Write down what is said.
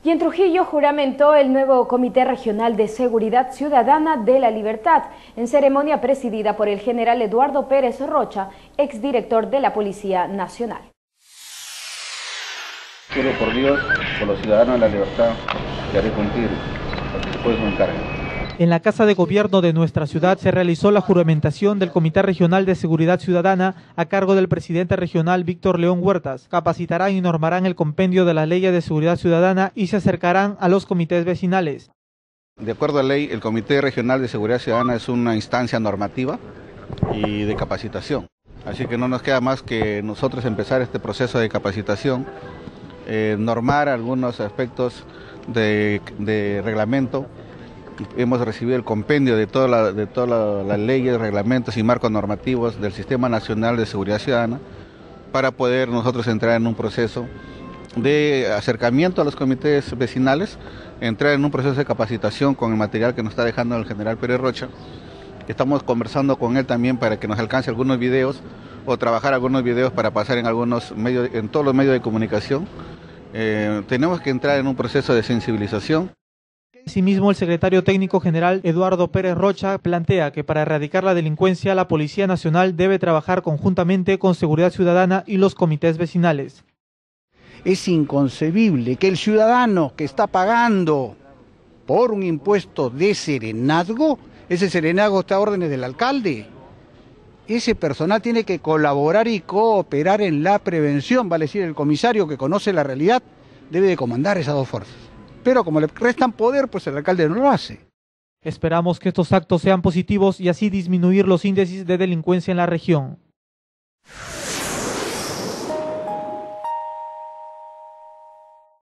Y en Trujillo juramentó el nuevo Comité Regional de Seguridad Ciudadana de la Libertad, en ceremonia presidida por el general Eduardo Pérez Rocha, exdirector de la Policía Nacional. Juro por Dios, por los ciudadanos de la libertad, que haré cumplir lo que después me encargue. En la Casa de Gobierno de nuestra ciudad se realizó la juramentación del Comité Regional de Seguridad Ciudadana a cargo del presidente regional Víctor León Huertas. Capacitarán y normarán el compendio de las leyes de seguridad ciudadana y se acercarán a los comités vecinales. De acuerdo a ley, el Comité Regional de Seguridad Ciudadana es una instancia normativa y de capacitación. Así que no nos queda más que nosotros empezar este proceso de capacitación, normar algunos aspectos de reglamento. Hemos recibido el compendio de todas las leyes, reglamentos y marcos normativos del Sistema Nacional de Seguridad Ciudadana para poder nosotros entrar en un proceso de acercamiento a los comités vecinales, entrar en un proceso de capacitación con el material que nos está dejando el general Pérez Rocha. Estamos conversando con él también para que nos alcance algunos videos o trabajar algunos videos para pasar en algunos medios, en todos los medios de comunicación. Tenemos que entrar en un proceso de sensibilización. Asimismo, el secretario técnico general Eduardo Pérez Rocha plantea que para erradicar la delincuencia, la Policía Nacional debe trabajar conjuntamente con Seguridad Ciudadana y los comités vecinales. Es inconcebible que el ciudadano que está pagando por un impuesto de serenazgo, ese serenazgo está a órdenes del alcalde. Ese personal tiene que colaborar y cooperar en la prevención, vale decir, el comisario que conoce la realidad debe de comandar esas dos fuerzas. Pero como le restan poder, pues el alcalde no lo hace. Esperamos que estos actos sean positivos y así disminuir los índices de delincuencia en la región.